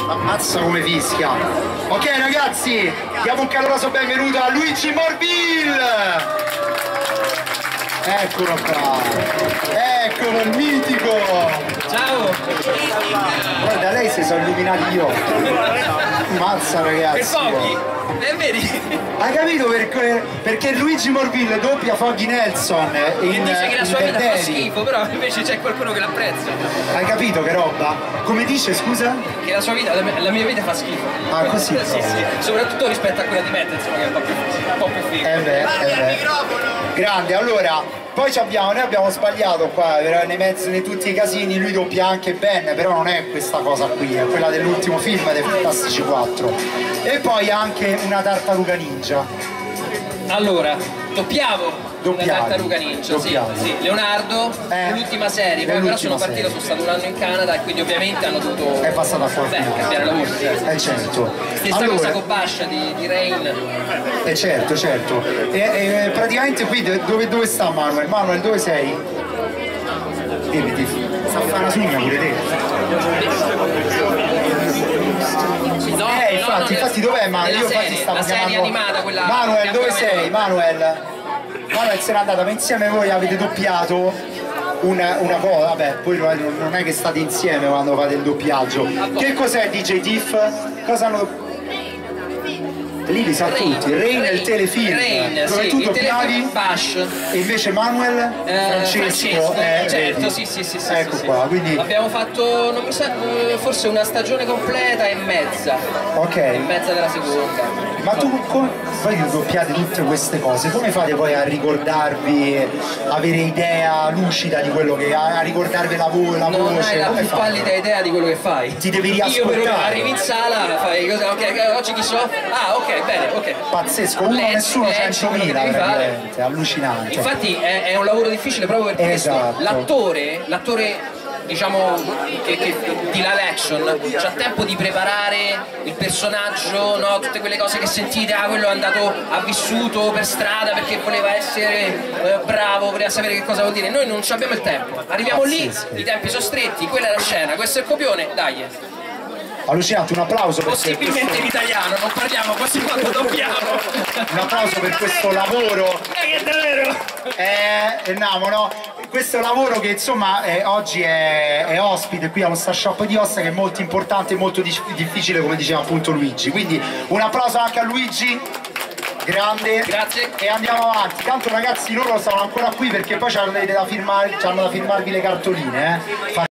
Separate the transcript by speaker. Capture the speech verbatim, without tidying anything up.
Speaker 1: Ammazza come fischia. Ok ragazzi, diamo un caloroso benvenuto a Luigi Morville. Eccolo qua, eccolo il mitico.
Speaker 2: Ciao.
Speaker 1: Guarda, lei si sono illuminati io. Mazza ragazzi.
Speaker 2: Per pochi, eh, vedi?
Speaker 1: Hai capito perché, perché Luigi Morville doppia Foggy Nelson in,
Speaker 2: che dice che la sua
Speaker 1: in
Speaker 2: vita fa
Speaker 1: Daredevil.
Speaker 2: schifo, però invece c'è qualcuno che l'apprezza.
Speaker 1: Hai capito che roba? Come dice, scusa?
Speaker 2: Che la sua vita, la mia, la mia vita fa schifo.
Speaker 1: Ah, così?
Speaker 2: Sì, sì, soprattutto rispetto a quella di Matt, insomma, che è un po' più, un po' più figo.
Speaker 1: Eh beh, eh beh. Grande, allora, poi ci abbiamo, noi abbiamo sbagliato qua, nei mezzi, nei tutti i casini, lui doppia anche Ben, però non è questa cosa qui, è quella dell'ultimo film dei Fantastici quattro. E poi anche una tartaruga ninja.
Speaker 2: Allora, doppiavo una tartaruga ninja, sì, sì. Leonardo,
Speaker 1: eh,
Speaker 2: l'ultima serie, poi però sono partito, sono stato un anno in Canada e quindi ovviamente hanno dovuto
Speaker 1: è passata fuori.
Speaker 2: Beh, cambiare lavoro.
Speaker 1: Eh certo.
Speaker 2: Stessa allora, cosa con Bascia di, di Rain.
Speaker 1: Eh certo, certo. E, e praticamente qui dove, dove sta Manuel? Manuel, dove sei? Dimmi, ti sta a fare una sugna pure te.
Speaker 2: No,
Speaker 1: eh, infatti,
Speaker 2: no, no,
Speaker 1: infatti dov'è Manuel? Io infatti
Speaker 2: serie,
Speaker 1: stavo
Speaker 2: la
Speaker 1: chiamando...
Speaker 2: serie animata, quella...
Speaker 1: Manuel, dove sei? Manuel? Manuel se n'è andata, ma insieme voi avete doppiato una, una cosa, vabbè, poi non è che state insieme quando fate il doppiaggio. Che cos'è D J Tiff? Cosa hanno... Lì li sa tutti, Rain è il telefilm,
Speaker 2: Rain,
Speaker 1: dove
Speaker 2: sì,
Speaker 1: tu doppiavi
Speaker 2: Bash.
Speaker 1: E invece Manuel,
Speaker 2: eh,
Speaker 1: Francesco,
Speaker 2: Francesco
Speaker 1: eh,
Speaker 2: certo,
Speaker 1: vedi.
Speaker 2: sì, sì, sì, sì.
Speaker 1: Ecco
Speaker 2: sì,
Speaker 1: qua,
Speaker 2: sì.
Speaker 1: quindi...
Speaker 2: Abbiamo fatto, non mi sa, forse una stagione completa e mezza.
Speaker 1: Ok.
Speaker 2: E mezza della seconda.
Speaker 1: Ma tu, come, voi doppiate tutte queste cose, come fate poi a ricordarvi, avere idea lucida di quello che... a ricordarvi la, vo la
Speaker 2: non
Speaker 1: voce?
Speaker 2: hai la
Speaker 1: come
Speaker 2: più pallida idea di quello che fai.
Speaker 1: Ti devi riascoltare.
Speaker 2: Io però arrivi in sala, fai cosa, ok, oggi chi so? Ah, ok, bene, ok.
Speaker 1: Pazzesco, uno
Speaker 2: Leggi,
Speaker 1: nessuno
Speaker 2: leggi
Speaker 1: centomila veramente, allucinante.
Speaker 2: Infatti è, è un lavoro difficile proprio per
Speaker 1: esatto.
Speaker 2: questo. L'attore, l'attore diciamo che, che di live action c'ha tempo di preparare il personaggio, no? Tutte quelle cose che sentite, ah quello è andato, ha vissuto per strada perché voleva essere eh, bravo, voleva sapere che cosa vuol dire. Noi non abbiamo il tempo, arriviamo Pazzesco. Lì, i tempi sono stretti, quella è la scena, questo è il copione, dai.
Speaker 1: Allucinante, un applauso per
Speaker 2: possibilmente questo... in italiano, non parliamo quasi quando dobbiamo.
Speaker 1: Un applauso per questo lavoro.
Speaker 2: Eh, che davvero!
Speaker 1: Eh, Namo, no? Questo lavoro che insomma eh, oggi è, è ospite qui allo Star Shop di Ossa, che è molto importante e molto difficile, come diceva appunto Luigi. Quindi un applauso anche a Luigi. Grande.
Speaker 2: Grazie.
Speaker 1: E andiamo avanti. Tanto ragazzi loro stanno ancora qui perché poi c'hanno da, firmare, da firmarvi le cartoline, eh.